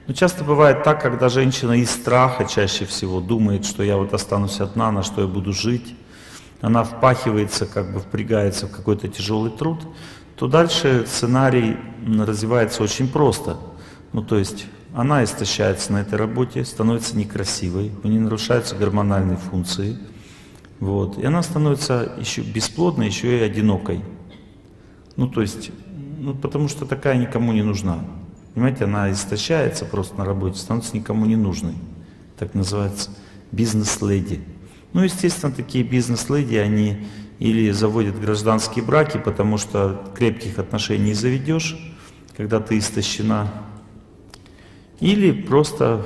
Но часто бывает так, когда женщина из страха чаще всего думает, что я вот останусь одна, на что я буду жить, она впахивается, как бы впрягается в какой-то тяжелый труд, то дальше сценарий развивается очень просто. Ну то есть она истощается на этой работе, становится некрасивой, у нее нарушаются гормональные функции, вот, и она становится еще бесплодной, еще и одинокой. Ну то есть, ну, потому что такая никому не нужна. Понимаете, она истощается просто на работе, становится никому не нужной. Так называется бизнес-леди. Ну, естественно, такие бизнес-леди, они или заводят гражданские браки, потому что крепких отношений не заведешь, когда ты истощена, или просто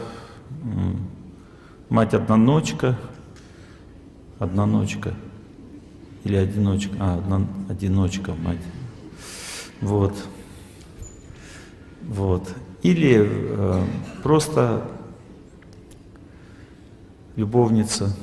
мать-одиночка, или одиночка мать. Вот. Или просто любовница,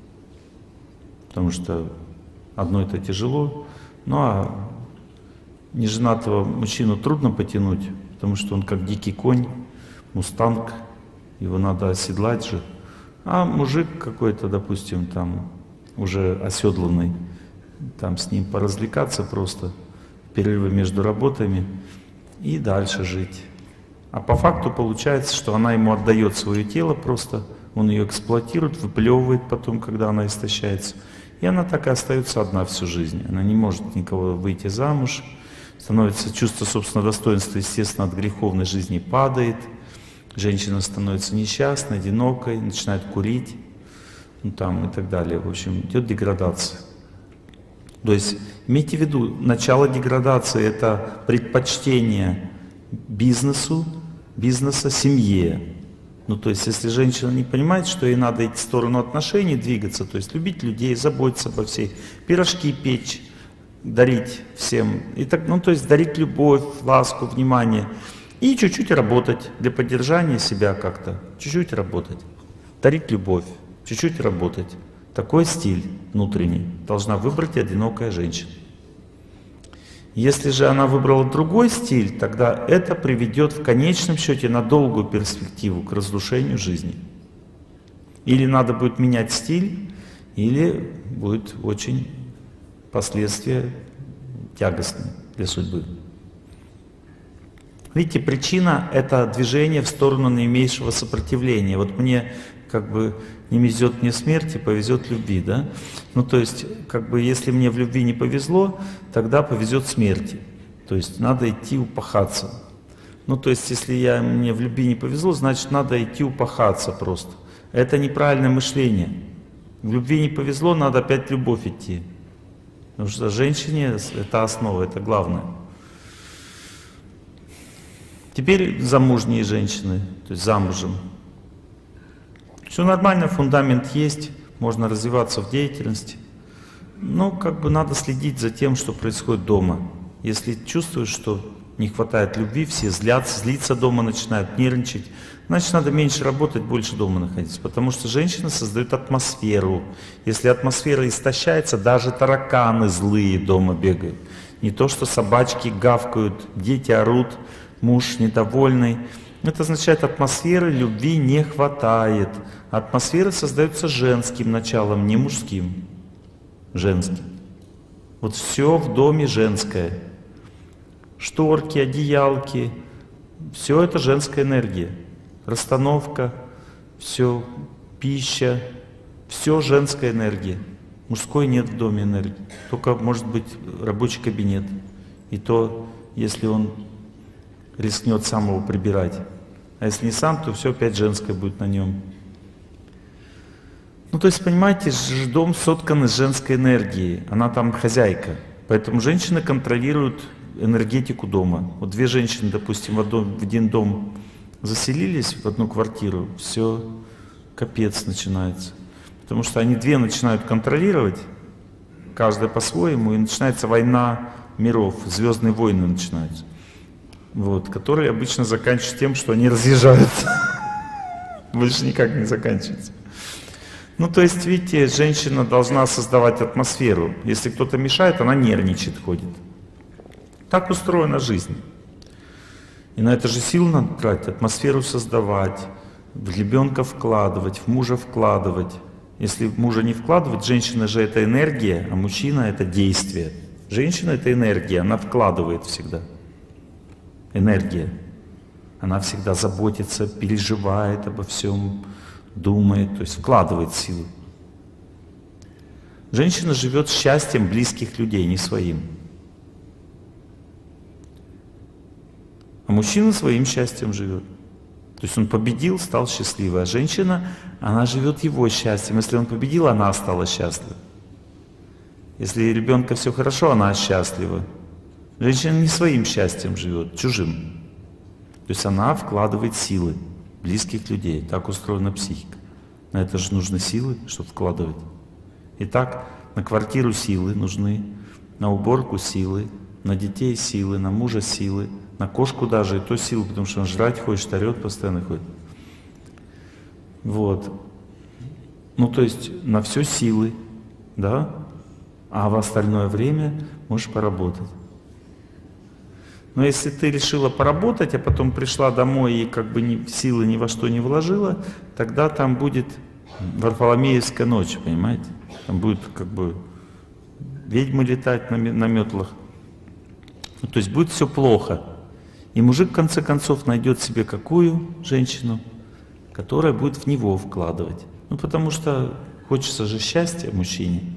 потому что одно это тяжело, ну а неженатого мужчину трудно потянуть, потому что он как дикий конь, мустанг, его надо оседлать же, а мужик какой-то, допустим, там уже оседланный, там с ним поразвлекаться просто, перерывы между работами и дальше жить. А по факту получается, что она ему отдает свое тело просто, он ее эксплуатирует, выплевывает потом, когда она истощается. И она так и остается одна всю жизнь. Она не может никого выйти замуж, становится чувство собственного достоинства, естественно, от греховной жизни падает. Женщина становится несчастной, одинокой, начинает курить, ну, там, и так далее. В общем, идет деградация. То есть имейте в виду, начало деградации — это предпочтение бизнеса семье. Ну то есть если женщина не понимает, что ей надо идти в сторону отношений, двигаться, то есть любить людей, заботиться обо всех, пирожки печь, дарить всем, и так, ну то есть дарить любовь, ласку, внимание, и чуть-чуть работать для поддержания себя как-то, чуть-чуть работать, дарить любовь, чуть-чуть работать. Такой стиль внутренний должна выбрать одинокая женщина. Если же она выбрала другой стиль, тогда это приведет в конечном счете на долгую перспективу к разрушению жизни. Или надо будет менять стиль, или будет очень последствия тягостные для судьбы. Видите, причина — это движение в сторону наименьшего сопротивления. Вот мне как бы не везет мне смерти, повезет любви, да? Ну то есть, как бы, если мне в любви не повезло, тогда повезет смерти. То есть надо идти упахаться. Ну то есть, если мне в любви не повезло, значит надо идти упахаться просто. Это неправильное мышление. В любви не повезло, надо опять в любовь идти. Потому что женщине это основа, это главное. Теперь замужние женщины, то есть замужем. Все нормально, фундамент есть, можно развиваться в деятельности. Но как бы надо следить за тем, что происходит дома. Если чувствуешь, что не хватает любви, все злиться дома начинают, нервничать, значит надо меньше работать, больше дома находиться. Потому что женщина создает атмосферу. Если атмосфера истощается, даже тараканы злые дома бегают. Не то, что собачки гавкают, дети орут, муж недовольный. Это означает, атмосферы любви не хватает. Атмосфера создается женским началом, не мужским. Женским. Вот все в доме женское. Шторки, одеялки, все это женская энергия. Расстановка, все, пища, все женская энергия. Мужской нет в доме энергии. Только может быть рабочий кабинет. И то, если он рискнет сам его прибирать. А если не сам, то все опять женское будет на нем. Ну то есть, понимаете, дом соткан из женской энергии, она там хозяйка. Поэтому женщины контролируют энергетику дома. Вот две женщины, допустим, в один дом заселились, в одну квартиру, все, капец начинается. Потому что они две начинают контролировать, каждая по-своему, и начинается война миров, звездные войны начинаются. Вот, которые обычно заканчиваются тем, что они разъезжаются. Больше никак не заканчивается. Ну, то есть, видите, женщина должна создавать атмосферу. Если кто-то мешает, она нервничает, ходит. Так устроена жизнь. И на это же силу надо тратить, атмосферу создавать, в ребенка вкладывать, в мужа вкладывать. Если в мужа не вкладывать, женщина же это энергия, а мужчина это действие. Женщина это энергия, она вкладывает всегда. Энергия. Она всегда заботится, переживает обо всем, думает, то есть вкладывает силу. Женщина живет счастьем близких людей, не своим. А мужчина своим счастьем живет. То есть он победил, стал счастливой. А женщина, она живет его счастьем. Если он победил, она стала счастлива. Если у ребенка все хорошо, она счастлива. Женщина не своим счастьем живет, чужим. То есть она вкладывает силы близких людей. Так устроена психика. На это же нужны силы, чтобы вкладывать. Итак, на квартиру силы нужны, на уборку силы, на детей силы, на мужа силы, на кошку даже и то силы, потому что он жрать хочет, орет, постоянно ходит. Вот. Ну то есть на все силы, да? А в остальное время можешь поработать. Но если ты решила поработать, а потом пришла домой и как бы силы ни во что не вложила, тогда там будет Варфоломеевская ночь, понимаете? Там будет как бы ведьмы летать на метлах. Ну, то есть будет все плохо. И мужик в конце концов найдет себе какую женщину, которая будет в него вкладывать. Ну потому что хочется же счастья мужчине.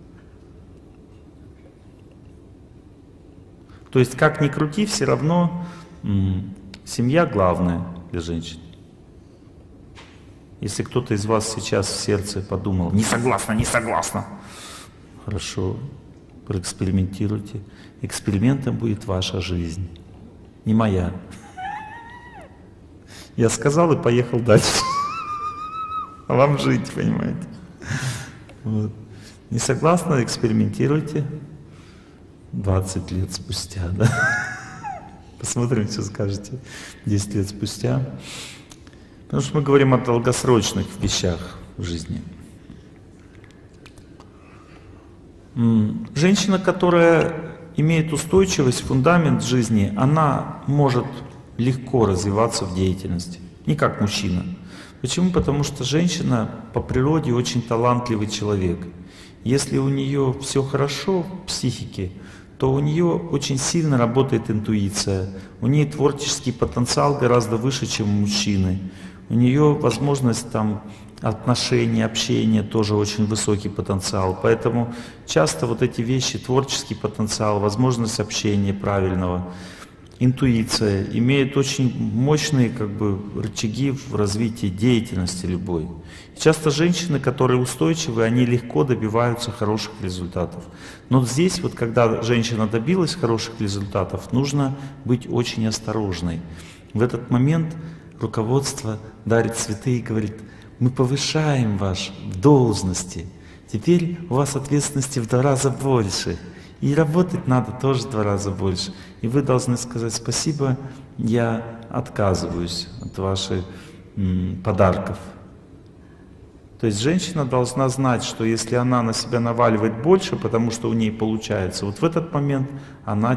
То есть как ни крути, все равно семья главная для женщин. Если кто-то из вас сейчас в сердце подумал: не согласна, не согласна. Хорошо, проэкспериментируйте. Экспериментом будет ваша жизнь, не моя. Я сказал и поехал дальше. А вам жить, понимаете? Вот. Не согласны, экспериментируйте. 20 лет спустя, да? Посмотрим, что скажете 10 лет спустя. Потому что мы говорим о долгосрочных вещах в жизни. Женщина, которая имеет устойчивость, фундамент жизни, она может легко развиваться в деятельности, не как мужчина. Почему? Потому что женщина по природе очень талантливый человек. Если у нее все хорошо в психике, то у нее очень сильно работает интуиция, у нее творческий потенциал гораздо выше, чем у мужчины. У нее возможность там отношений, общения тоже очень высокий потенциал. Поэтому часто вот эти вещи, творческий потенциал, возможность общения правильного, интуиция, имеют очень мощные как бы рычаги в развитии деятельности любой. И часто женщины, которые устойчивы, они легко добиваются хороших результатов. Но здесь вот, когда женщина добилась хороших результатов, нужно быть очень осторожной. В этот момент руководство дарит цветы и говорит: мы повышаем вас в должности, теперь у вас ответственности в 2 раза больше. И работать надо тоже в 2 раза больше. И вы должны сказать: спасибо, я отказываюсь от ваших подарков. То есть женщина должна знать, что если она на себя наваливает больше, потому что у ней получается, вот в этот момент она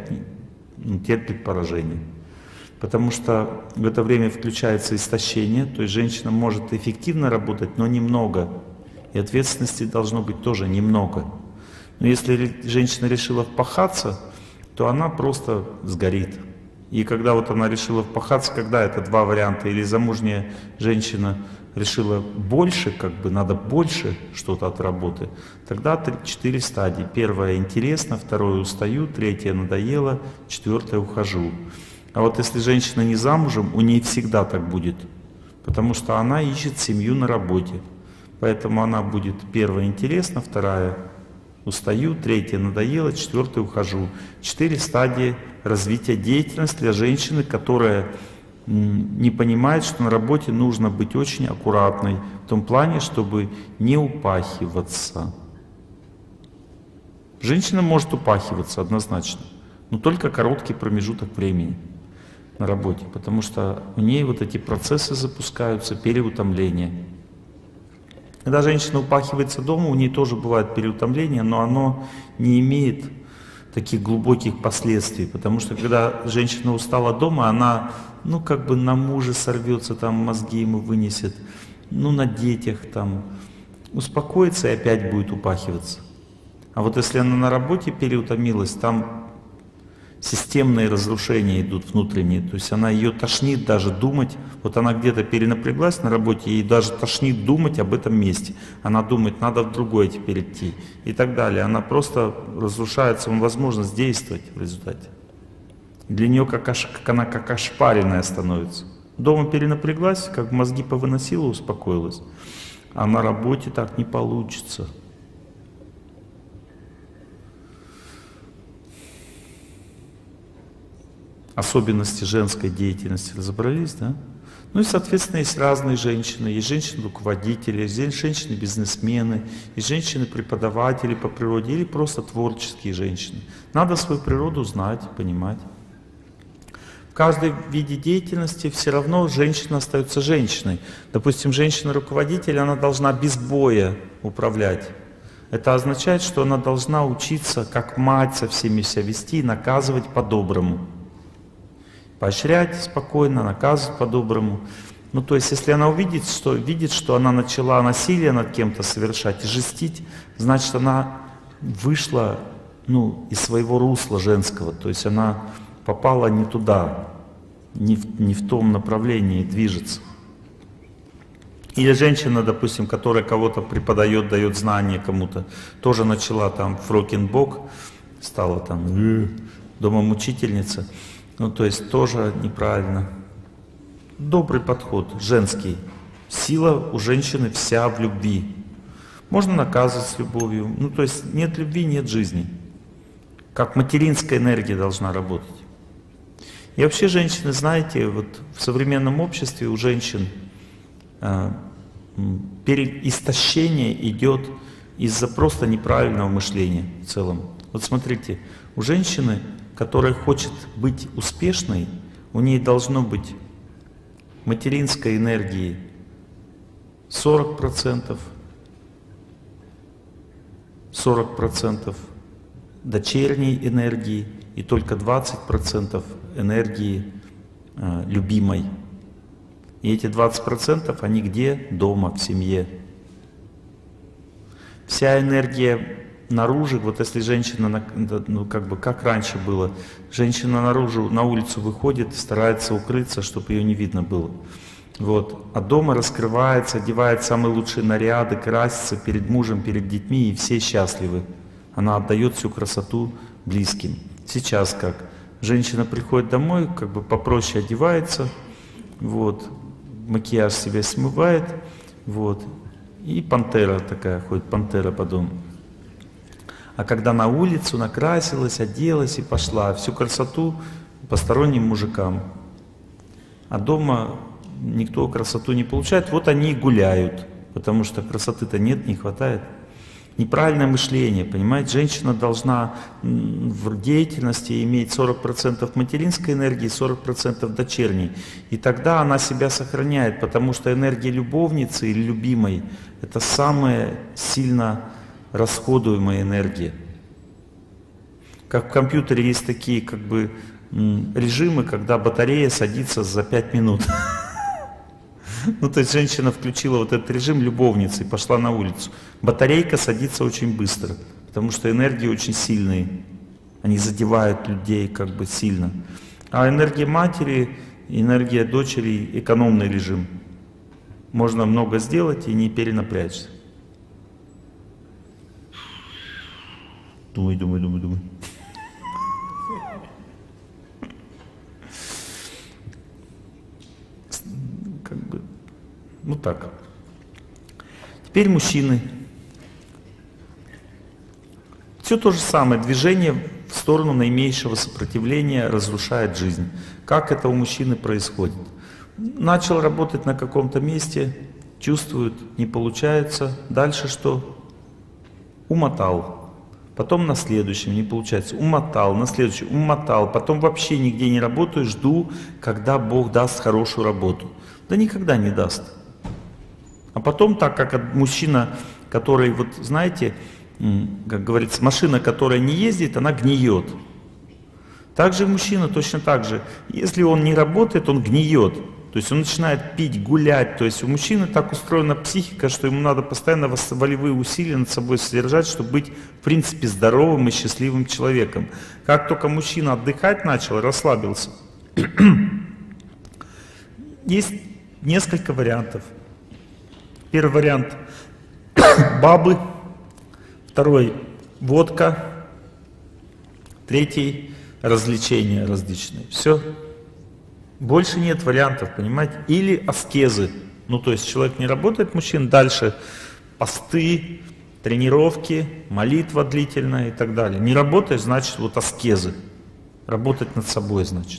терпит поражение. Потому что в это время включается истощение, то есть женщина может эффективно работать, но немного. И ответственности должно быть тоже немного. Но если женщина решила впахаться, то она просто сгорит. И когда вот она решила впахаться, когда это 2 варианта: или замужняя женщина решила больше, как бы надо больше что-то от работы, тогда 4 стадии. 1 интересно, 2 устаю, 3 надоело, 4 ухожу. А вот если женщина не замужем, у нее всегда так будет, потому что она ищет семью на работе. Поэтому она будет: 1 интересно, 2 устаю, 3 надоело, 4 ухожу. 4 стадии развития деятельности для женщины, которая не понимает, что на работе нужно быть очень аккуратной, в том плане, чтобы не упахиваться. Женщина может упахиваться однозначно, но только короткий промежуток времени на работе, потому что у нее вот эти процессы запускаются, переутомление. Когда женщина упахивается дома, у нее тоже бывает переутомление, но оно не имеет таких глубоких последствий. Потому что когда женщина устала дома, она, ну, как бы на мужа сорвется, там мозги ему вынесет, ну, на детях там, успокоится и опять будет упахиваться. А вот если она на работе переутомилась, там системные разрушения идут внутренние, то есть ее тошнит даже думать, вот она где-то перенапряглась на работе, ей даже тошнит думать об этом месте. Она думает, надо в другое теперь идти и так далее. Она просто разрушается, возможность действовать в результате. Для нее она как ошпаренная становится. Дома перенапряглась, как мозги повыносила, успокоилась. А на работе так не получится. Особенности женской деятельности разобрались, да? Ну и, соответственно, есть разные женщины. Есть женщины-руководители, есть женщины-бизнесмены, есть женщины-преподаватели по природе или просто творческие женщины. Надо свою природу знать, понимать. В каждой виде деятельности все равно женщина остается женщиной. Допустим, женщина-руководитель, она должна без боя управлять. Это означает, что она должна учиться, как мать, со всеми себя вести и наказывать по-доброму. Поощрять спокойно, наказывать по-доброму. Ну, то есть, если она видит, что она начала насилие над кем-то совершать и жестить, значит, она вышла, ну, из своего русла женского. То есть, она попала не туда, не в том направлении движется. Или женщина, допустим, которая кого-то преподает, дает знания кому-то, тоже начала там фрокинбок, стала там домомучительница. Ну, то есть тоже неправильно. Добрый подход, женский. Сила у женщины вся в любви. Можно наказывать с любовью. Ну, то есть нет любви, нет жизни. Как материнская энергия должна работать. И вообще женщины, знаете, вот в современном обществе у женщин истощение идет из-за просто неправильного мышления в целом. Вот смотрите, у женщины, которая хочет быть успешной, у ней должно быть материнской энергии 40%, 40% дочерней энергии и только 20% энергии любимой. И эти 20% они где? Дома, в семье. Вся энергия наружу, вот если женщина, ну как бы как раньше было, женщина наружу, на улицу выходит, старается укрыться, чтобы ее не видно было. Вот. А дома раскрывается, одевает самые лучшие наряды, красится перед мужем, перед детьми, и все счастливы. Она отдает всю красоту близким. Сейчас как? Женщина приходит домой, как бы попроще одевается, вот, макияж себя смывает, вот, и пантера такая ходит, пантера по дому. А когда на улицу накрасилась, оделась и пошла, всю красоту посторонним мужикам. А дома никто красоту не получает, вот они и гуляют, потому что красоты-то нет, не хватает. Неправильное мышление, понимаете? Женщина должна в деятельности иметь 40% материнской энергии, 40% дочерней. И тогда она себя сохраняет, потому что энергия любовницы или любимой — это самая сильно расходуемая энергия. Как в компьютере есть такие как бы режимы, когда батарея садится за 5 минут. Ну, то есть женщина включила вот этот режим любовницы и пошла на улицу. Батарейка садится очень быстро, потому что энергии очень сильные. Они задевают людей как бы сильно. А энергия матери, энергия дочери — экономный режим. Можно много сделать и не перенапрячься. Думай. Как бы, ну так. Теперь мужчины. Все то же самое. Движение в сторону наименьшего сопротивления разрушает жизнь. Как это у мужчины происходит? Начал работать на каком-то месте, чувствует, не получается. Дальше что? Умотал. Потом на следующем не получается. Умотал, на следующем умотал. Потом вообще нигде не работаю, жду, когда Бог даст хорошую работу. Да никогда не даст. А потом, так как мужчина, который, вот знаете, как говорится, машина, которая не ездит, она гниет. Также мужчина точно так же. Если он не работает, он гниет. То есть он начинает пить, гулять. То есть у мужчины так устроена психика, что ему надо постоянно волевые усилия над собой содержать, чтобы быть, в принципе, здоровым и счастливым человеком. Как только мужчина отдыхать начал, расслабился, есть несколько вариантов. Первый вариант – бабы. Второй – водка. Третий – развлечения различные. Все. Больше нет вариантов, понимаете? Или аскезы. Ну, то есть человек не работает, мужчин, дальше посты, тренировки, молитва длительная и так далее. Не работаешь, значит, вот аскезы. Работать над собой, значит.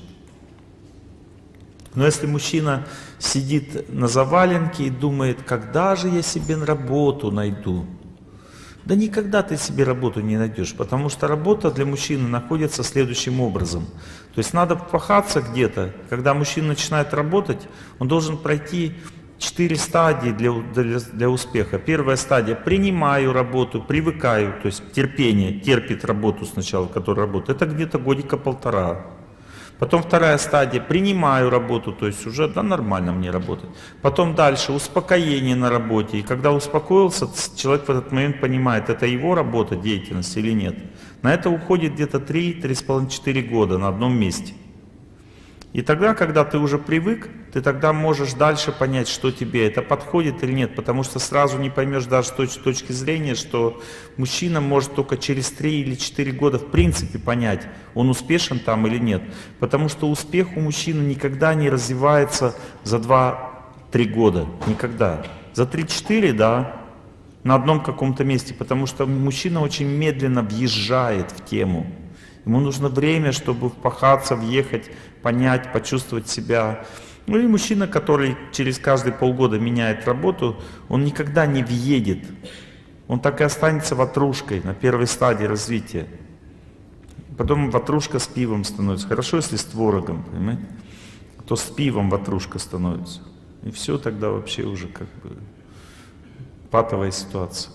Но если мужчина сидит на заваленке и думает, когда же я себе работу найду? Да никогда ты себе работу не найдешь, потому что работа для мужчины находится следующим образом. То есть надо пахаться где-то. Когда мужчина начинает работать, он должен пройти 4 стадии для успеха. Первая стадия – принимаю работу, привыкаю, то есть терпение, терпит работу сначала, которая работает. Это где-то годика 1,5. Потом вторая стадия – принимаю работу, то есть уже да, нормально мне работать. Потом дальше успокоение на работе. И когда успокоился, человек в этот момент понимает, это его работа, деятельность или нет. На это уходит где-то 3-3,5-4 года на одном месте. И тогда, когда ты уже привык, ты тогда можешь дальше понять, что тебе это подходит или нет. Потому что сразу не поймешь даже с точки зрения, что мужчина может только через 3 или 4 года в принципе понять, он успешен там или нет. Потому что успех у мужчины никогда не развивается за 2-3 года. Никогда. За 3-4, да, на одном каком-то месте. Потому что мужчина очень медленно въезжает в тему. Ему нужно время, чтобы впахаться, въехать, понять, почувствовать себя. Ну и мужчина, который через каждые полгода меняет работу, он никогда не въедет. Он так и останется ватрушкой на первой стадии развития. Потом ватрушка с пивом становится. Хорошо, если с творогом, понимаете? То с пивом ватрушка становится. И все тогда вообще уже как бы патовая ситуация.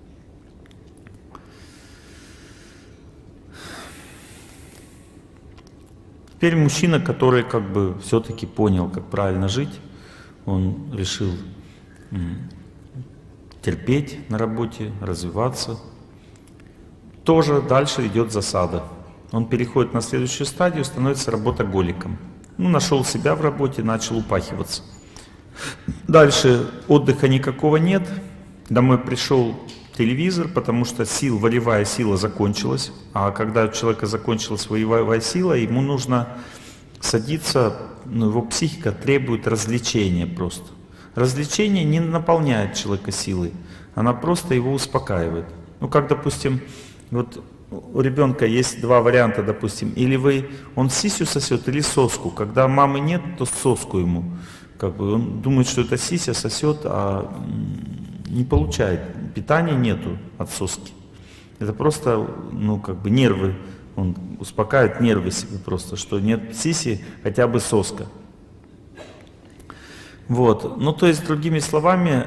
Теперь мужчина, который как бы все-таки понял, как правильно жить, он решил терпеть на работе, развиваться. Тоже дальше идет засада. Он переходит на следующую стадию, становится работоголиком. Ну, нашел себя в работе, начал упахиваться. Дальше отдыха никакого нет. Домой пришел телевизор, потому что волевая сила закончилась. А когда у человека закончилась волевая сила, ему нужно садиться, его психика требует развлечения просто. Развлечение не наполняет человека силой, она просто его успокаивает. Ну, как, допустим, вот у ребенка есть 2 варианта, допустим, или он сисю сосет, или соску. Когда мамы нет, то соску ему. Как бы он думает, что это сися сосет, а не получает. Питания нету от соски. Это просто, ну, как бы нервы. Он успокаивает нервы себе просто, что нет сиси, хотя бы соска. Вот. Ну, то есть, другими словами,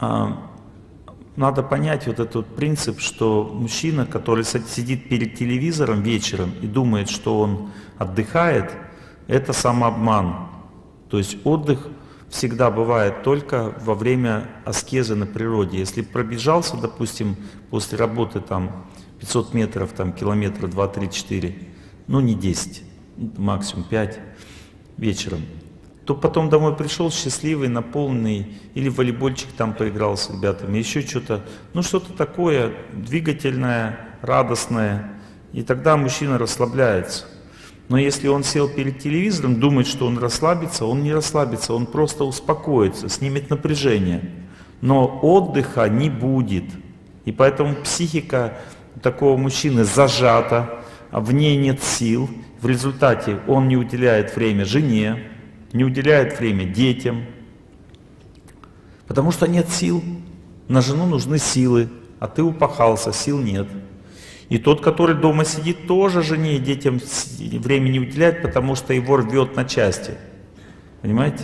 надо понять вот этот принцип, что мужчина, который сидит перед телевизором вечером и думает, что он отдыхает, это самообман. То есть отдых всегда бывает только во время аскезы на природе. Если пробежался, допустим, после работы там 500 метров, там километра 2, 3, 4, ну не 10, максимум 5 вечером, то потом домой пришел счастливый, наполненный, или в волейбольчик там поиграл с ребятами, еще что-то, ну что-то такое двигательное, радостное, и тогда мужчина расслабляется. Но если он сел перед телевизором, думает, что он расслабится, он не расслабится, он просто успокоится, снимет напряжение. Но отдыха не будет. И поэтому психика такого мужчины зажата, а в ней нет сил. В результате он не уделяет время жене, не уделяет время детям. Потому что нет сил. На жену нужны силы, а ты упахался, сил нет. И тот, который дома сидит, тоже жене и детям времени уделяет, потому что его рвет на части. Понимаете?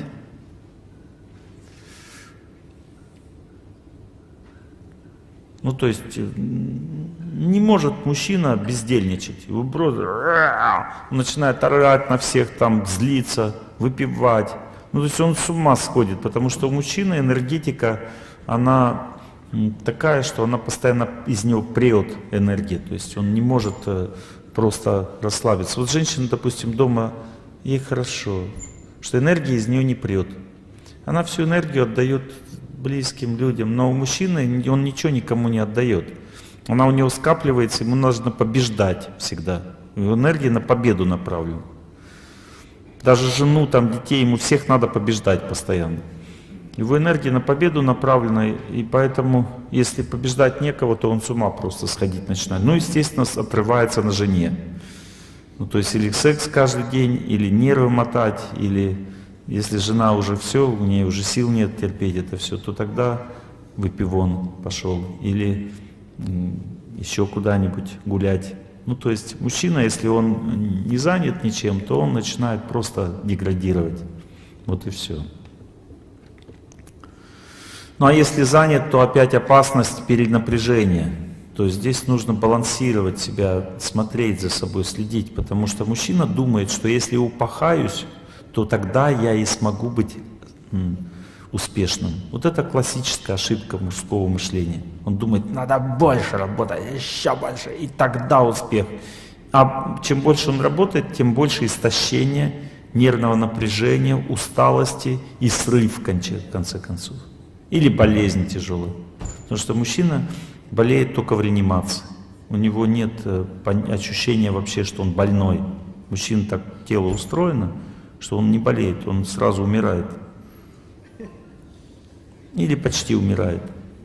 Ну, то есть, не может мужчина бездельничать. Он начинает орать на всех, там, злиться, выпивать. Ну, то есть он с ума сходит, потому что у мужчины энергетика, она такая, что она постоянно из него прет энергия. То есть он не может просто расслабиться. Вот женщина, допустим, дома, ей хорошо, что энергия из нее не прет. Она всю энергию отдает близким людям, но у мужчины он ничего никому не отдает. Она у него скапливается, ему нужно побеждать всегда. Его энергия на победу направлена. Даже жену, там, детей, ему всех надо побеждать постоянно. Его энергия на победу направлена, и поэтому, если побеждать некого, то он с ума просто сходить начинает. Ну, естественно, отрывается на жене. Ну, то есть или секс каждый день, или нервы мотать, или если жена уже все, у нее уже сил нет терпеть это все, то тогда выпивон пошел, или еще куда-нибудь гулять. Ну, то есть мужчина, если он не занят ничем, то он начинает просто деградировать. Вот и все. Ну, а если занят, то опять опасность перенапряжения. То есть здесь нужно балансировать себя, смотреть за собой, следить, потому что мужчина думает, что если упахаюсь, то тогда я и смогу быть успешным. Вот это классическая ошибка мужского мышления. Он думает, надо больше работать, еще больше, и тогда успех. А чем больше он работает, тем больше истощения, нервного напряжения, усталости и срыв в конце концов. Или болезнь тяжелая. Потому что мужчина болеет только в реанимации. У него нет ощущения вообще, что он больной. Мужчина так тело устроено, что он не болеет, он сразу умирает. Или почти умирает.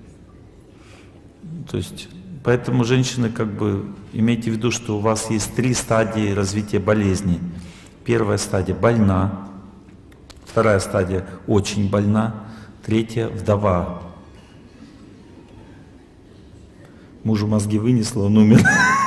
То есть, поэтому женщины, как бы, имейте в виду, что у вас есть 3 стадии развития болезни. Первая стадия больна, вторая стадия очень больна, третья вдова. Мужу мозги вынесло, он умер.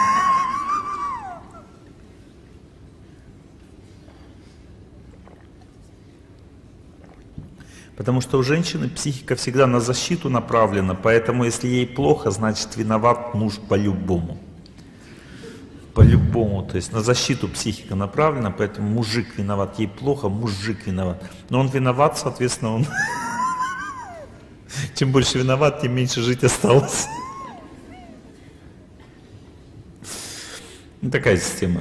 Потому что у женщины психика всегда на защиту направлена, поэтому если ей плохо, значит виноват муж по-любому. По-любому, то есть на защиту психика направлена, поэтому мужик виноват, ей плохо, мужик виноват. Но он виноват, соответственно, он... Чем больше виноват, тем меньше жить осталось. Такая система.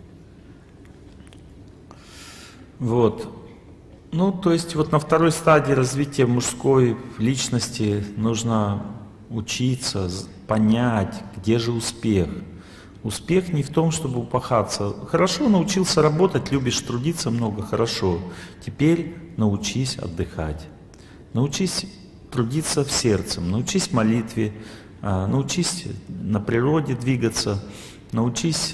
Вот. Ну, то есть вот на второй стадии развития мужской личности нужно учиться, понять, где же успех. Успех не в том, чтобы упахаться. Хорошо, научился работать, любишь трудиться много, хорошо. Теперь научись отдыхать. Научись трудиться в сердце, научись молитве, научись на природе двигаться, научись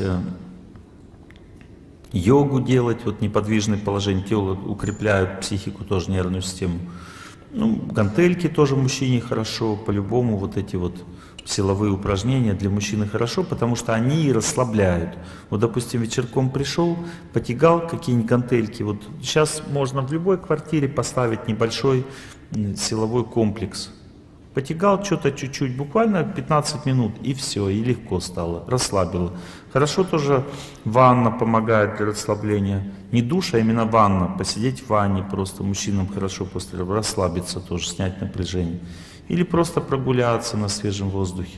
йогу делать, вот неподвижное положение тела укрепляют психику, тоже нервную систему. Ну, гантельки тоже мужчине хорошо, по-любому вот эти вот силовые упражнения для мужчины хорошо, потому что они и расслабляют. Вот, допустим, вечерком пришел, потягал какие-нибудь гантельки. Вот сейчас можно в любой квартире поставить небольшой силовой комплекс. Потягал что-то чуть-чуть, буквально 15 минут, и все, и легко стало, расслабило. Хорошо тоже ванна помогает для расслабления. Не душ, а именно ванна. Посидеть в ванне просто мужчинам хорошо после расслабиться тоже, снять напряжение. Или просто прогуляться на свежем воздухе.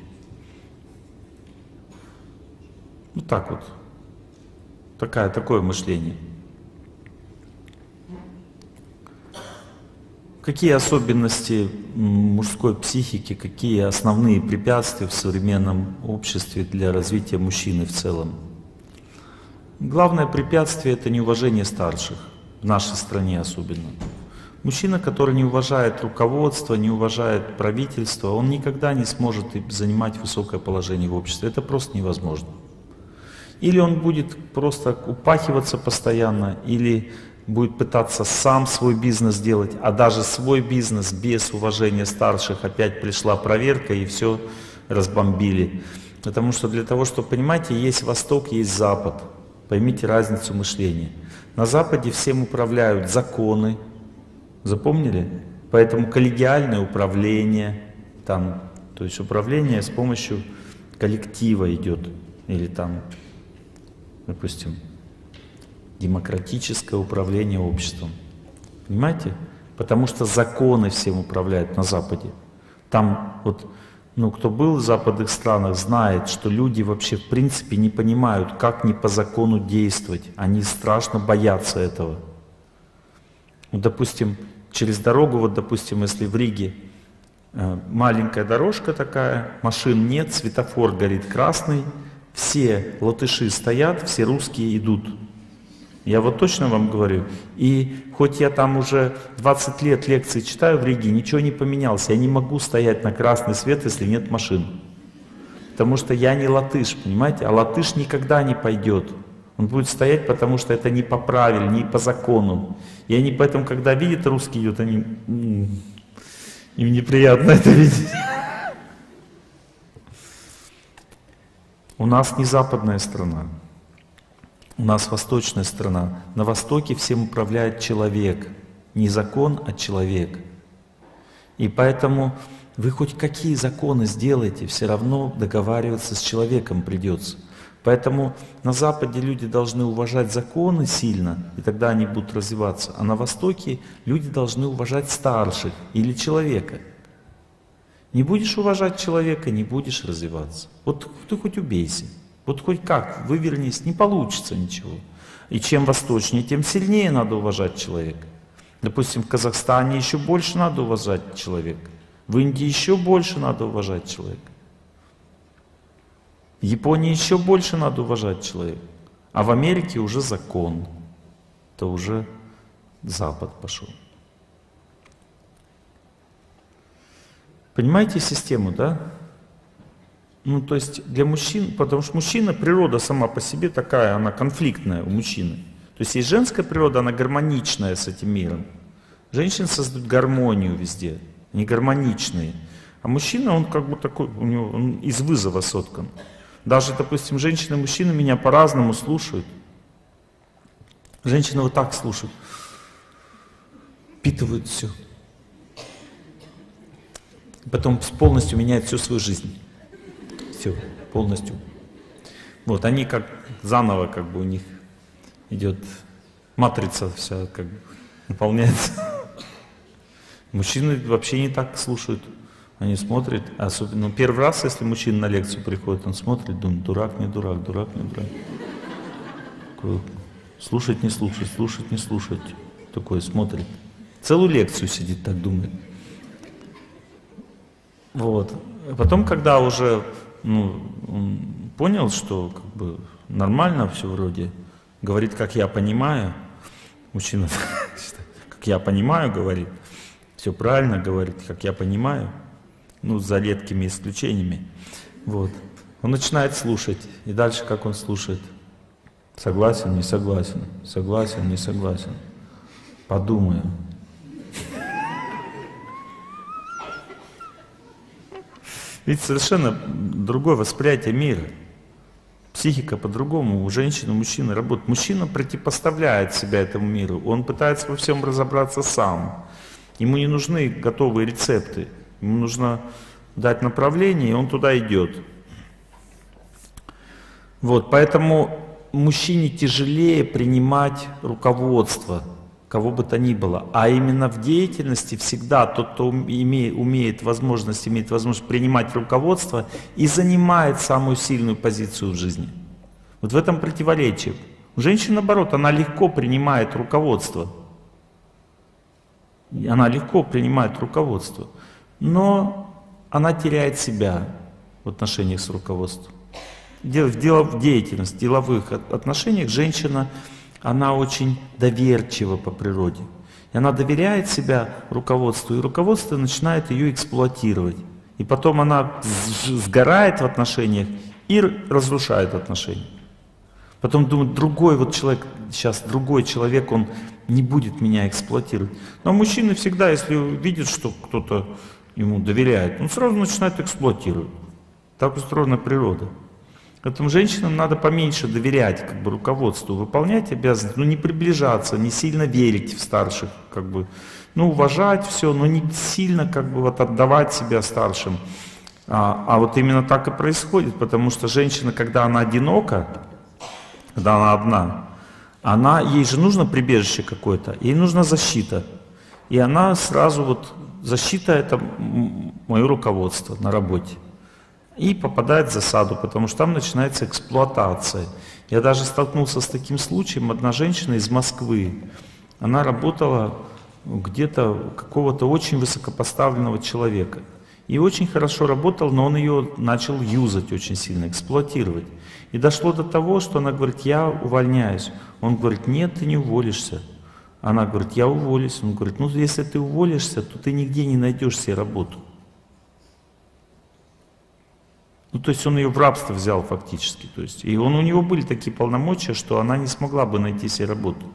Вот так вот. Такое мышление. Какие особенности мужской психики, какие основные препятствия в современном обществе для развития мужчины в целом? Главное препятствие — это неуважение старших, в нашей стране особенно. Мужчина, который не уважает руководство, не уважает правительство, он никогда не сможет занимать высокое положение в обществе. Это просто невозможно. Или он будет просто упахиваться постоянно, или будет пытаться сам свой бизнес делать, а даже свой бизнес без уважения старших опять пришла проверка и все разбомбили. Потому что для того, чтобы, понимаете, есть Восток, есть Запад. Поймите разницу мышления. На Западе всем управляют законы, запомнили? Поэтому коллегиальное управление, там То есть управление с помощью коллектива идет. Или там, допустим, демократическое управление обществом. Понимаете? Потому что законы всем управляют на Западе. Там вот, кто был в западных странах, знает, что люди вообще в принципе не понимают, как не по закону действовать. Они страшно боятся этого. Вот, допустим, через дорогу, вот, допустим, если в Риге маленькая дорожка такая, машин нет, светофор горит красный, все латыши стоят, все русские идут. Я вот точно вам говорю. И хоть я там уже 20 лет лекции читаю в Риге, ничего не поменялось. Я не могу стоять на красный свет, если нет машин. Потому что я не латыш, понимаете? А латыш никогда не пойдет. Он будет стоять, потому что это не по правилу, не по закону. И они поэтому, когда видят, русский идет, они... Им неприятно это видеть. У нас не западная страна. У нас восточная страна. На Востоке всем управляет человек. Не закон, а человек. И поэтому вы хоть какие законы сделаете, все равно договариваться с человеком придется. Поэтому на Западе люди должны уважать законы сильно, и тогда они будут развиваться. А на Востоке люди должны уважать старших или человека. Не будешь уважать человека, не будешь развиваться. Вот ты хоть убейся. Вот хоть как, вывернись, не получится ничего. И чем восточнее, тем сильнее надо уважать человека. Допустим, в Казахстане еще больше надо уважать человека. В Индии еще больше надо уважать человека. В Японии еще больше надо уважать человека. А в Америке уже закон. Это уже Запад пошел. Понимаете систему, да? То есть для мужчин, потому что мужчина, природа сама по себе такая, она конфликтная у мужчины. То есть есть женская природа, она гармоничная с этим миром. Женщины создают гармонию везде, они гармоничные. А мужчина, он как бы такой, он из вызова соткан. Даже, допустим, женщины и мужчины меня по-разному слушают. Женщины вот так слушают, впитывают все. Потом полностью меняют всю свою жизнь. Все, полностью. Вот, они как заново, как бы у них идет матрица вся, как бы наполняется. Мужчины вообще не так слушают. Они смотрят, особенно первый раз, если мужчина на лекцию приходит, он смотрит, думает, дурак, не дурак, дурак, не дурак. Такой, слушать, не слушать, слушать, не слушать. Такой смотрит. Целую лекцию сидит, так думает. Вот. Потом, когда уже он понял, что как бы нормально все вроде, говорит, как я понимаю, мужчина, как я понимаю, говорит, все правильно говорит, как я понимаю, за редкими исключениями. Вот. Он начинает слушать, и дальше как он слушает? Согласен, не согласен, согласен, не согласен. Подумаю. Ведь совершенно другое восприятие мира. Психика по-другому, у женщины, у мужчины работает. Мужчина противопоставляет себя этому миру, он пытается во всем разобраться сам. Ему не нужны готовые рецепты, ему нужно дать направление, и он туда идет. Вот, поэтому мужчине тяжелее принимать руководство, кого бы то ни было. А именно в деятельности всегда тот, кто имеет возможность принимать руководство и занимает самую сильную позицию в жизни. Вот в этом противоречие. У женщины, наоборот, она легко принимает руководство. Она легко принимает руководство. Но она теряет себя в отношениях с руководством. В деятельности, в деловых отношениях женщина, она очень доверчива по природе. И она доверяет себя руководству, и руководство начинает ее эксплуатировать. И потом она сгорает в отношениях и разрушает отношения. Потом думает, другой человек, он не будет меня эксплуатировать. Но мужчины всегда, если видят, что кто-то ему доверяет, он сразу начинает эксплуатировать. Так устроена природа. Поэтому женщинам надо поменьше доверять руководству, выполнять обязанности, не приближаться, не сильно верить в старших, уважать все, но не сильно отдавать себя старшим. А вот именно так и происходит, потому что женщина, когда она одинока, когда она одна, ей же нужно прибежище какое-то, ей нужна защита. И она сразу вот, защита — это мое руководство на работе. И попадает в засаду, потому что там начинается эксплуатация. Я даже столкнулся с таким случаем, одна женщина из Москвы, она работала где-то какого-то очень высокопоставленного человека. И очень хорошо работал, но он ее начал юзать очень сильно, эксплуатировать. И дошло до того, что она говорит: я увольняюсь. Он говорит: нет, ты не уволишься. Она говорит: я уволюсь. Он говорит: ну если ты уволишься, то ты нигде не найдешь себе работу. Ну, то есть он ее в рабство взял фактически. То есть, и у него были такие полномочия, что она не смогла бы найти себе работу.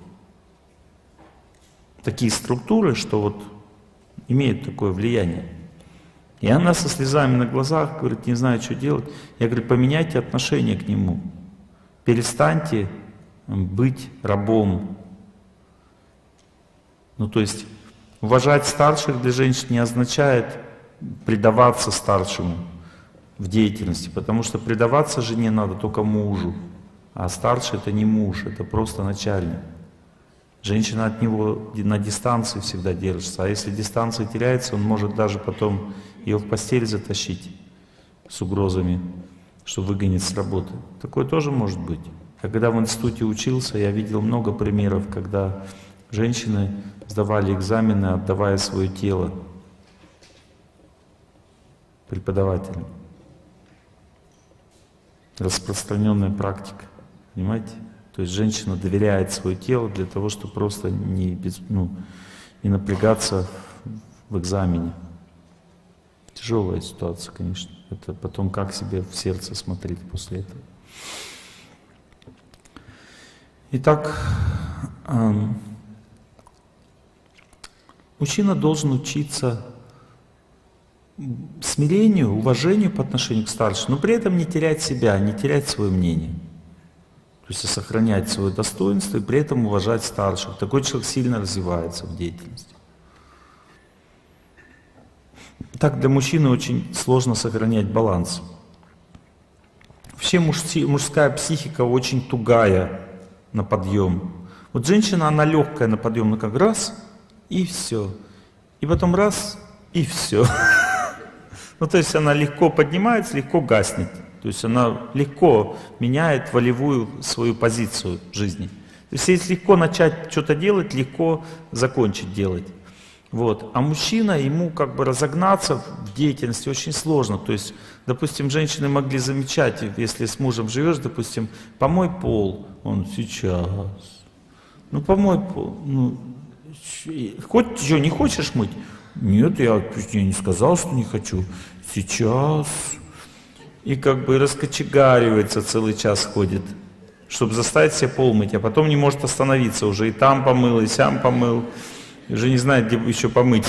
Такие структуры, что вот имеют такое влияние. И она со слезами на глазах говорит: не знаю, что делать. Я говорю: поменяйте отношение к нему. Перестаньте быть рабом. Ну, то есть уважать старших для женщин не означает предаваться старшему в деятельности, потому что предаваться жене надо только мужу, а старший — это не муж, это просто начальник. Женщина от него на дистанции всегда держится, а если дистанция теряется, он может даже потом ее в постель затащить с угрозами, что выгонит с работы. Такое тоже может быть. А когда в институте учился, я видел много примеров, когда женщины сдавали экзамены, отдавая свое тело преподавателям. Распространенная практика, понимаете? То есть женщина доверяет свое тело для того, чтобы просто не напрягаться в экзамене. Тяжелая ситуация, конечно. Это потом как себе в сердце смотреть после этого. Итак, мужчина должен учиться смирению, уважению по отношению к старшим, но при этом не терять себя, не терять свое мнение. То есть сохранять свое достоинство и при этом уважать старших. Такой человек сильно развивается в деятельности. Так для мужчины очень сложно сохранять баланс. Вообще мужская психика очень тугая на подъем. Вот женщина, она легкая на подъем, ну как раз и все. И потом раз и все. Ну, то есть она легко поднимается, легко гаснет. То есть она легко меняет волевую свою позицию в жизни. То есть если легко начать что-то делать, легко закончить делать. Вот. А мужчина, ему как бы разогнаться в деятельности очень сложно. То есть, допустим, женщины могли замечать, если с мужем живешь, допустим, помой пол, он сейчас. Ну, помой пол, ну, хоть что, не хочешь мыть? Нет, я не сказал, что не хочу. Сейчас. И как бы раскочегаривается, целый час ходит, чтобы заставить себе пол мыть, а потом не может остановиться уже. И там помыл, и сям помыл. И уже не знает, где еще помыть.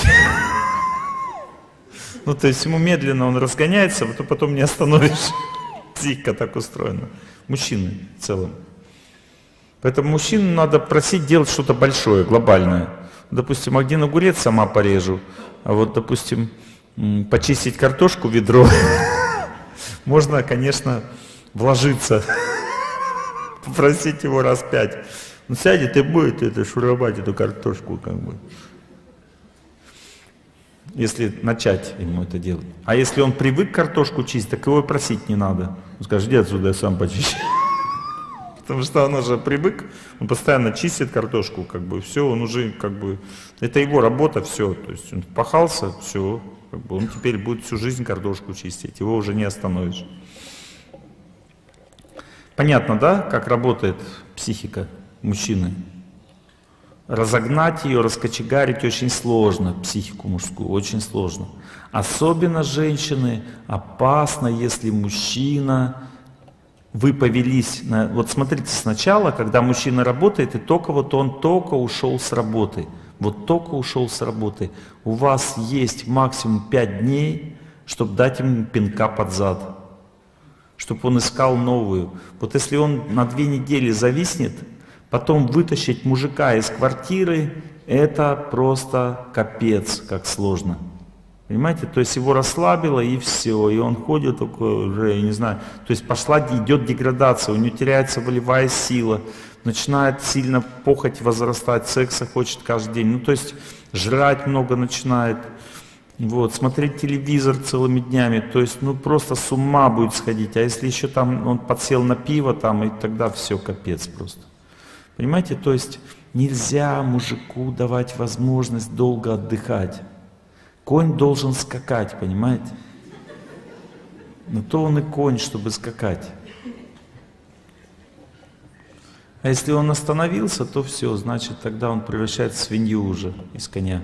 Ну, то есть ему медленно он разгоняется, а потом не остановишь. Психика так устроена. Мужчины в целом. Поэтому мужчину надо просить делать что-то большое, глобальное. Допустим, один огурец сама порежу, а вот, допустим, почистить картошку ведро, можно, конечно, вложиться, попросить его раз 5. Он сядет и будет шуровать эту картошку, как бы. Если начать ему это делать. А если он привык картошку чистить, так его просить не надо. Он скажет: иди отсюда, я сам почищу. Потому что он уже привык, он постоянно чистит картошку, как бы, все, он уже, как бы, это его работа, все, то есть он пахался, все, как бы, он теперь будет всю жизнь картошку чистить, его уже не остановишь. Понятно, да, как работает психика мужчины? Разогнать ее, раскочегарить очень сложно, психику мужскую, очень сложно. Особенно женщины, опасно, если мужчина... Вы повелись на... Вот смотрите, сначала, когда мужчина работает, и только вот он только ушел с работы, вот только ушел с работы, у вас есть максимум 5 дней, чтобы дать ему пинка под зад, чтобы он искал новую. Вот если он на 2 недели зависнет, потом вытащить мужика из квартиры, это просто капец, как сложно. Понимаете, то есть его расслабило и все, и он ходит такой уже, я не знаю, то есть идет деградация, у него теряется волевая сила, начинает сильно похоть возрастать, секса хочет каждый день, ну то есть жрать много начинает, вот, смотреть телевизор целыми днями, то есть ну просто с ума будет сходить, а если еще там он подсел на пиво там, и тогда все, капец просто. Понимаете, то есть нельзя мужику давать возможность долго отдыхать. Конь должен скакать, понимаете? На то он и конь, чтобы скакать. А если он остановился, то все, значит, тогда он превращается в свинью уже из коня.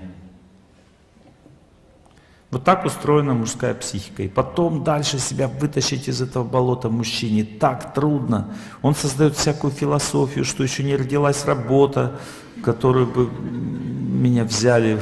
Вот так устроена мужская психика. И потом дальше себя вытащить из этого болота мужчине так трудно. Он создает всякую философию, что еще не родилась работа, которую бы меня взяли.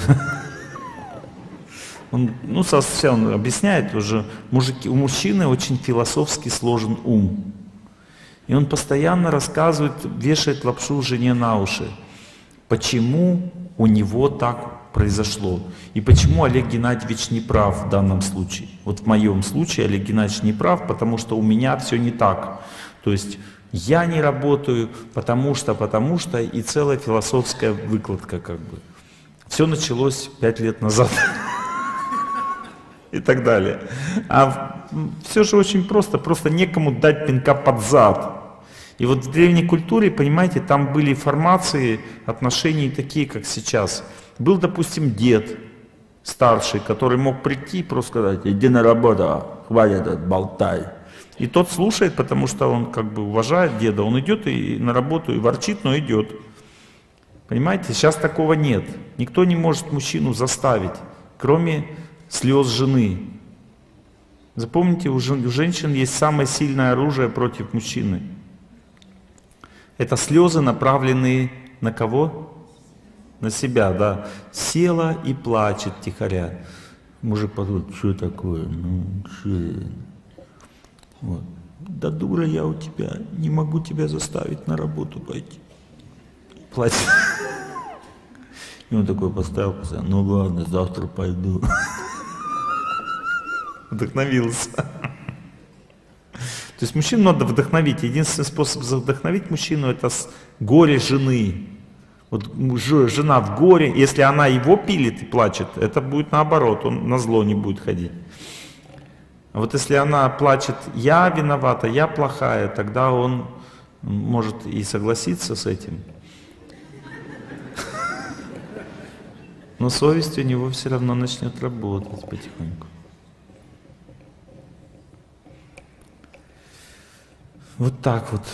Он объясняет уже, у мужчины очень философски сложен ум. И он постоянно рассказывает, вешает лапшу жене на уши. Почему у него так произошло? И почему Олег Геннадьевич не прав в данном случае? Вот в моем случае Олег Геннадьевич не прав, потому что у меня все не так. То есть я не работаю, потому что, и целая философская выкладка как бы. Все началось 5 лет назад. И так далее. А все же очень просто некому дать пинка под зад. И вот в древней культуре, понимаете, там были формации отношений такие, как сейчас. Был, допустим, дед старший, который мог прийти и просто сказать: иди на работу, хватит болтай. И тот слушает, потому что он как бы уважает деда, он идет и на работу и ворчит, но идет. Понимаете, сейчас такого нет. Никто не может мужчину заставить, кроме слез жены. Запомните, у женщин есть самое сильное оружие против мужчины. Это слезы, направленные на кого? На себя, да. Села и плачет тихоря. Мужик подумает: что такое? Ну, что? Вот. Да дура я у тебя, не могу тебя заставить на работу пойти. Плачет. И он такой поставил, ну ладно, завтра пойду. Вдохновился. То есть мужчину надо вдохновить. Единственный способ вдохновить мужчину — это горе жены. Вот жена в горе, если она его пилит и плачет, это будет наоборот, он на зло не будет ходить. А вот если она плачет: я виновата, я плохая, тогда он может и согласиться с этим. Но совесть у него все равно начнет работать потихоньку. Вот так вот.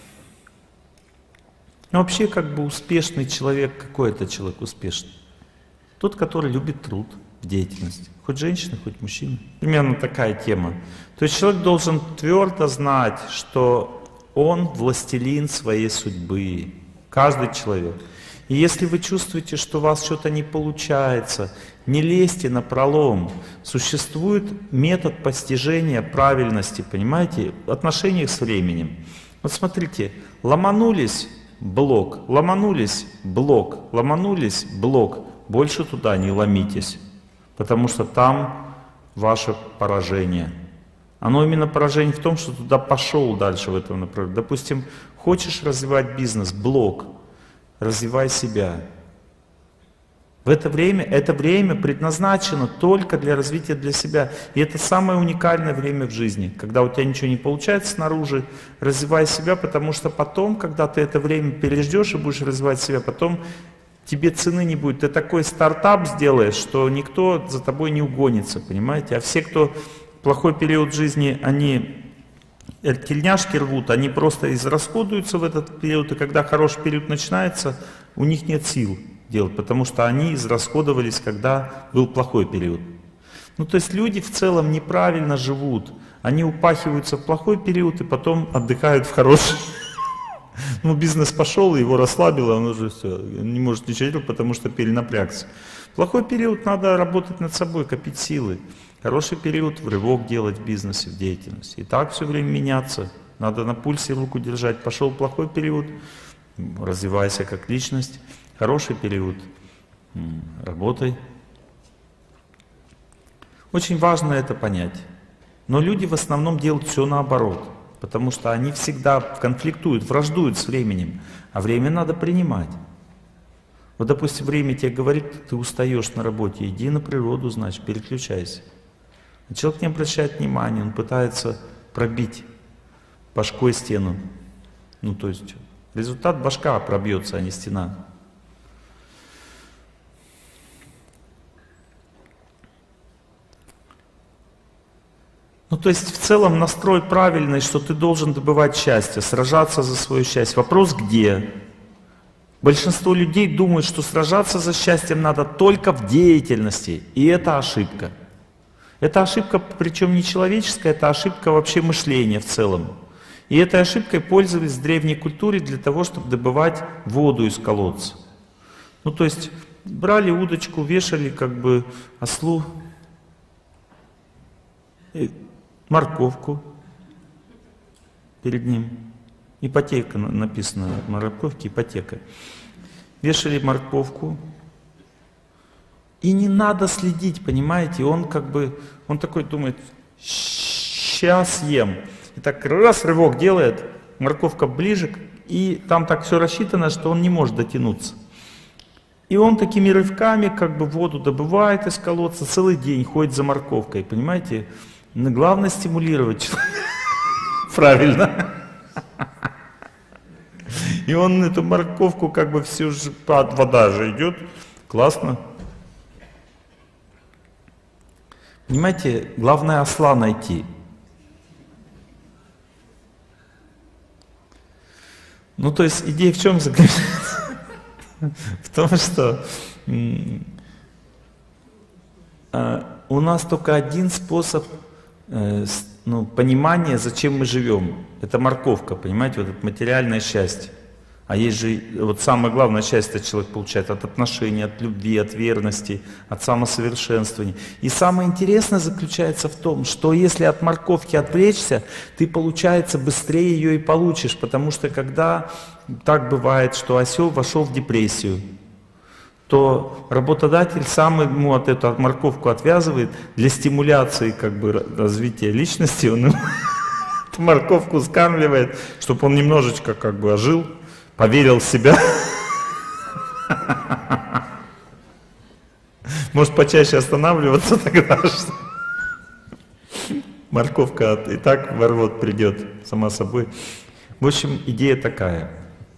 Но вообще, как бы успешный человек, какой это человек успешный? Тот, который любит труд в деятельности. Хоть женщина, хоть мужчина. Примерно такая тема. То есть человек должен твердо знать, что он властелин своей судьбы. Каждый человек. И если вы чувствуете, что у вас что-то не получается, не лезьте напролом. Существует метод постижения правильности, понимаете, в отношениях с временем. Вот смотрите, ломанулись — блок, ломанулись — блок, ломанулись — блок. Больше туда не ломитесь, потому что там ваше поражение. Оно именно поражение в том, что туда пошел дальше в этом направлении. Допустим, хочешь развивать бизнес — блок. Развивай себя. Это время предназначено только для развития для себя. И это самое уникальное время в жизни. Когда у тебя ничего не получается снаружи, развивай себя, потому что потом, когда ты это время переждешь и будешь развивать себя, потом тебе цены не будет. Ты такой стартап сделаешь, что никто за тобой не угонится, понимаете? А все, кто плохой период жизни, они тельняшки рвут, они просто израсходуются в этот период, и когда хороший период начинается, у них нет сил делать, потому что они израсходовались, когда был плохой период. Ну, то есть люди в целом неправильно живут, они упахиваются в плохой период и потом отдыхают в хороший. Ну, бизнес пошел, его расслабило, он уже все, не может ничего делать, потому что перенапрягся. В плохой период надо работать над собой, копить силы. Хороший период — рывок делать в бизнесе, в деятельности. И так все время меняться. Надо на пульсе руку держать. Пошел плохой период — развивайся как личность. Хороший период — работай. Очень важно это понять. Но люди в основном делают все наоборот, потому что они всегда конфликтуют, враждуют с временем, а время надо принимать. Вот, допустим, время тебе говорит, ты устаешь на работе, иди на природу, значит, переключайся. А человек не обращает внимания, он пытается пробить башкой стену. Ну, то есть, результат башка пробьется, а не стена. Ну, то есть, в целом, настрой правильный, что ты должен добывать счастье, сражаться за свое счастье. Вопрос где? Большинство людей думают, что сражаться за счастьем надо только в деятельности, и это ошибка. Это ошибка, причем не человеческая, это ошибка вообще мышления в целом. И этой ошибкой пользовались в древней культуре для того, чтобы добывать воду из колодца. Ну, то есть, брали удочку, вешали как бы ослу морковку перед ним. Ипотека написано, морковки, ипотека. Вешали морковку. И не надо следить, понимаете? Он как бы, он такой думает, сейчас съем. И так раз рывок делает, морковка ближе, и там так все рассчитано, что он не может дотянуться. И он такими рывками как бы воду добывает из колодца, целый день ходит за морковкой, понимаете? Но главное стимулировать человека. Правильно. И он эту морковку как бы всю же, вода же идет, классно. Понимаете, главное осла найти. Ну, то есть идея в чем заключается? В том, что у нас только один способ понимания, зачем мы живем. Это морковка, понимаете, вот это материальное счастье. А есть же, вот самое главное счастье человек получает от отношений, от любви, от верности, от самосовершенствования. И самое интересное заключается в том, что если от морковки отвлечься, ты, получается, быстрее ее и получишь. Потому что когда так бывает, что осел вошел в депрессию, то работодатель сам ему от эту морковку отвязывает для стимуляции как бы развития личности, он ему эту морковку скармливает, чтобы он немножечко как бы ожил, поверил в себя. Может почаще останавливаться тогда, что морковка и так в рот придет сама собой. В общем, идея такая.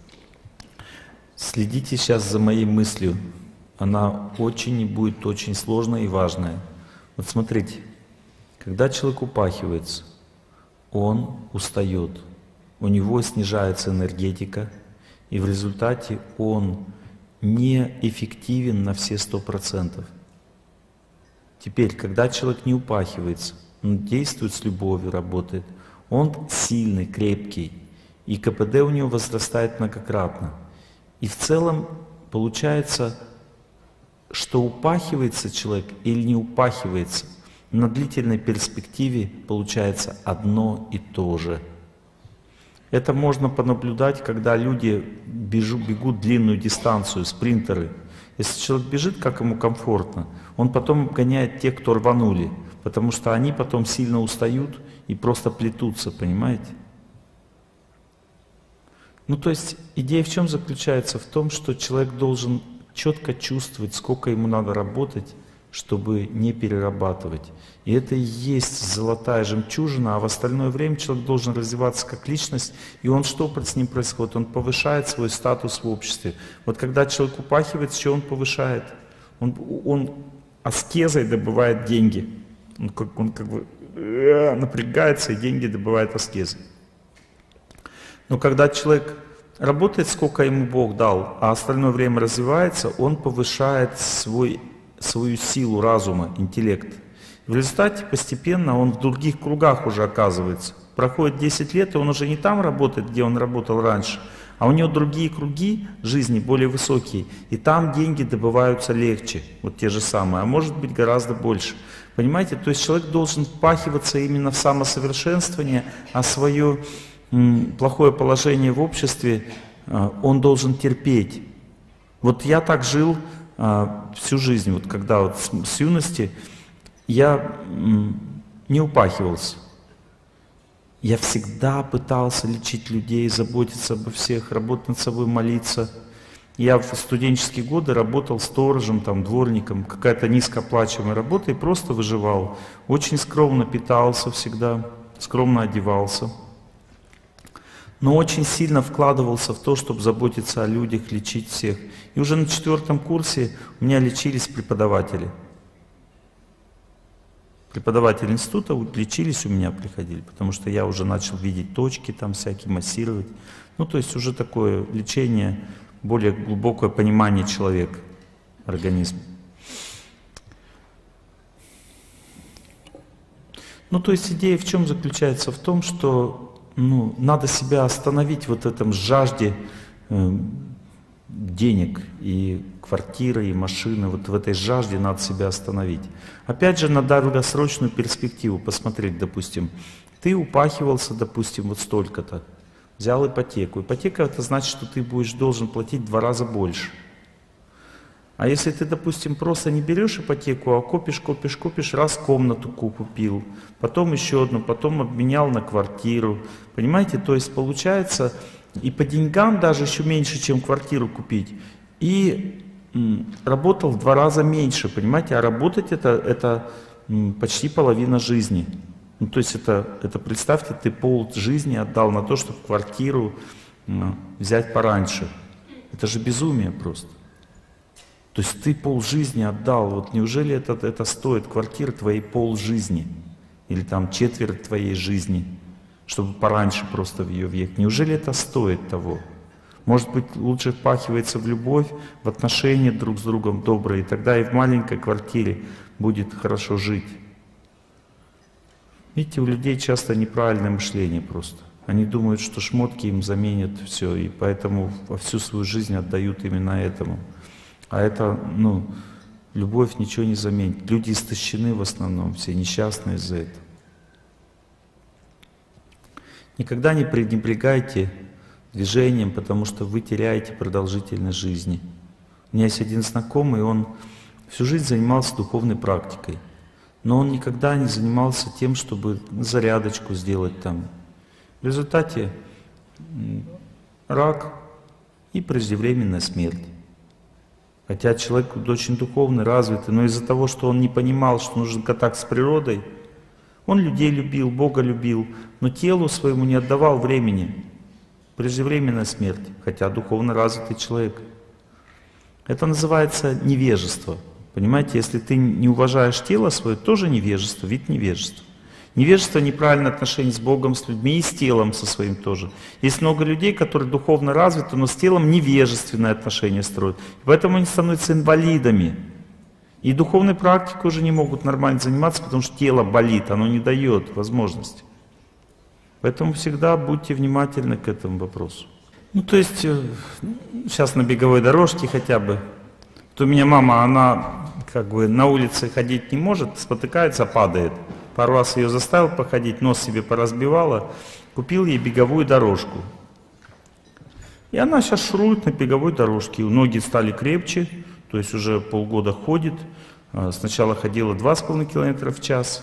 Следите сейчас за моей мыслью. Она очень и будет очень сложная и важная. Вот смотрите, когда человек упахивается, он устает, у него снижается энергетика, и в результате он неэффективен на все 100%. Теперь, когда человек не упахивается, он действует с любовью, работает, он сильный, крепкий, и КПД у него возрастает многократно. И в целом получается, что упахивается человек или не упахивается, на длительной перспективе получается одно и то же. Это можно понаблюдать, когда люди бегут длинную дистанцию, спринтеры. Если человек бежит, как ему комфортно, он потом обгоняет тех, кто рванули, потому что они потом сильно устают и просто плетутся, понимаете? Ну, то есть идея в чем заключается? В том, что человек должен четко чувствовать, сколько ему надо работать, чтобы не перерабатывать. И это и есть золотая жемчужина, а в остальное время человек должен развиваться как личность, и он что с ним происходит? Он повышает свой статус в обществе. Вот когда человек упахивает, что он повышает? Он аскезой добывает деньги. Он как бы напрягается, и деньги добывает аскезой. Но когда человек работает, сколько ему Бог дал, а остальное время развивается, он повышает свою силу разума, интеллект. В результате постепенно он в других кругах уже оказывается. Проходит 10 лет, и он уже не там работает, где он работал раньше, а у него другие круги жизни, более высокие, и там деньги добываются легче, вот те же самые, а может быть гораздо больше. Понимаете, то есть человек должен впахиваться именно в самосовершенствование, а свое плохое положение в обществе он должен терпеть. Вот я так жил всю жизнь, вот когда вот с юности Я не упахивался. Я всегда пытался лечить людей, заботиться обо всех, работать над собой, молиться. Я в студенческие годы работал сторожем, там, дворником, какая-то низкооплачиваемая работа и просто выживал. Очень скромно питался всегда, скромно одевался. Но очень сильно вкладывался в то, чтобы заботиться о людях, лечить всех. И уже на 4-м курсе у меня лечились преподаватели. Преподаватели института лечились у меня, приходили, потому что я уже начал видеть точки там всякие, массировать. Ну, то есть уже такое лечение, более глубокое понимание человека, организма. Ну, то есть идея в чем заключается? В том, что надо себя остановить вот в этом жажде денег и квартиры, и машины. Вот в этой жажде надо себя остановить. Опять же, на долгосрочную перспективу посмотреть, допустим, ты упахивался, допустим, вот столько-то, взял ипотеку. Ипотека — это значит, что ты будешь должен платить в 2 раза больше. А если ты, допустим, просто не берешь ипотеку, а копишь, раз комнату купил, потом еще одну, потом обменял на квартиру. Понимаете, то есть получается и по деньгам даже еще меньше, чем квартиру купить. И работал в 2 раза меньше, понимаете, а работать это почти половина жизни. Ну, то есть это представьте, ты пол жизни отдал на то, чтобы квартиру взять пораньше. Это же безумие просто. То есть ты полжизни отдал, вот неужели это стоит квартира твоей полжизни? Или там четверть твоей жизни, чтобы пораньше просто в ее въехать? Неужели это стоит того? Может быть, лучше впахивается в любовь, в отношения друг с другом добрые, и тогда и в маленькой квартире будет хорошо жить. Видите, у людей часто неправильное мышление просто. Они думают, что шмотки им заменят все, и поэтому во всю свою жизнь отдают именно этому. А это, любовь ничего не заменит. Люди истощены в основном, все несчастные из-за этого. Никогда не пренебрегайте движением, потому что вы теряете продолжительность жизни. У меня есть один знакомый, он всю жизнь занимался духовной практикой, но он никогда не занимался тем, чтобы зарядочку сделать там. В результате рак и преждевременная смерть. Хотя человек очень духовный, развитый, но из-за того, что он не понимал, что нужен контакт с природой, он людей любил, Бога любил, но телу своему не отдавал времени. Преждевременная смерть, хотя духовно развитый человек. Это называется невежество. Понимаете, если ты не уважаешь тело свое, тоже невежество, вид невежества. Невежество — неправильное отношение с Богом, с людьми и с телом со своим тоже. Есть много людей, которые духовно развиты, но с телом невежественное отношение строят. И поэтому они становятся инвалидами. И духовной практикой уже не могут нормально заниматься, потому что тело болит, оно не дает возможности. Поэтому всегда будьте внимательны к этому вопросу. То есть, сейчас на беговой дорожке хотя бы. Вот у меня мама, она на улице ходить не может, спотыкается, падает. Пару раз ее заставил походить, нос себе поразбивала, купил ей беговую дорожку. И она сейчас шурует на беговой дорожке. Ноги стали крепче, то есть уже полгода ходит. Сначала ходила 2,5 км в час,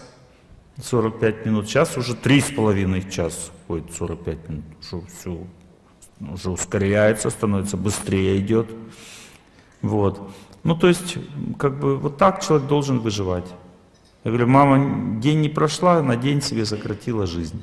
45 минут, сейчас уже 3,5 час ходит 45 минут. Все, уже ускоряется, становится быстрее идет. Вот. То есть, вот так человек должен выживать. Я говорю, мама, день не прошла, на день себе сократила жизнь.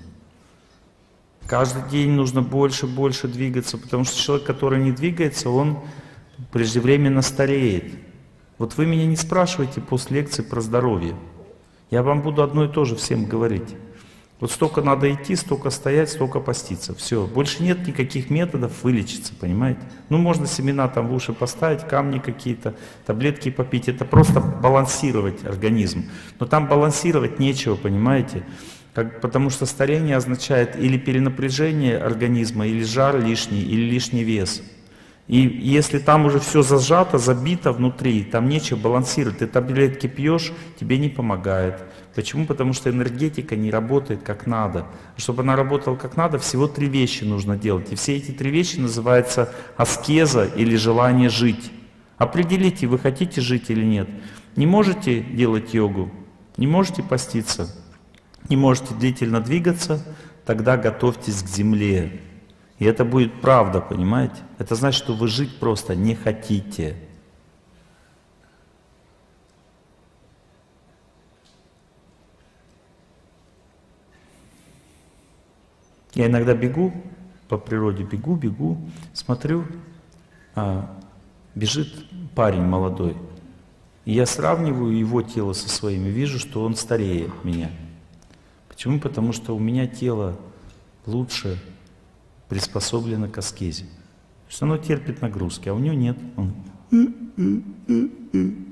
Каждый день нужно больше двигаться, потому что человек, который не двигается, он преждевременно стареет. Вот вы меня не спрашивайте после лекции про здоровье. Я вам буду одно и то же всем говорить. Вот столько надо идти, столько стоять, столько поститься. Все. Больше нет никаких методов вылечиться, понимаете? Можно семена там в уши поставить, камни какие-то, таблетки попить. Это просто балансировать организм. Но там балансировать нечего, понимаете? Потому что старение означает или перенапряжение организма, или жар лишний, или лишний вес. И если там уже все зажато, забито внутри, там нечего балансировать. Ты таблетки пьешь, тебе не помогает. Почему? Потому что энергетика не работает как надо. Чтобы она работала как надо, всего 3 вещи нужно делать. И все эти 3 вещи называются аскеза или желание жить. Определите, вы хотите жить или нет. Не можете делать йогу, Не можете поститься, не можете длительно двигаться, тогда готовьтесь к земле. И это будет правда, понимаете? Это значит, что вы жить просто не хотите. Я иногда бегу, по природе бегу, смотрю, бежит парень молодой. И я сравниваю его тело со своим и вижу, что он старее меня. Почему? Потому что у меня тело лучше приспособлено к аскезе. То есть оно терпит нагрузки, а у него нет. Он